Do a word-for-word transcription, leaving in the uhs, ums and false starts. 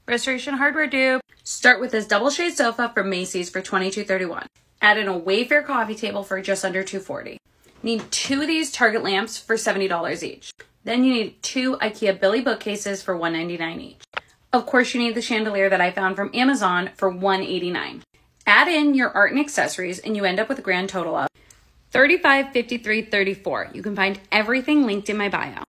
Restoration Hardware dupe. Start with this double shade sofa from Macy's for twenty-two thirty-one. Add in a Wayfair coffee table for just under two forty. Need two of these Target lamps for seventy dollars each. Then you need two IKEA Billy bookcases for one ninety-nine each. Of course, you need the chandelier that I found from Amazon for one eighty-nine. Add in your art and accessories and you end up with a grand total of thirty-five fifty-three thirty-four. You can find everything linked in my bio.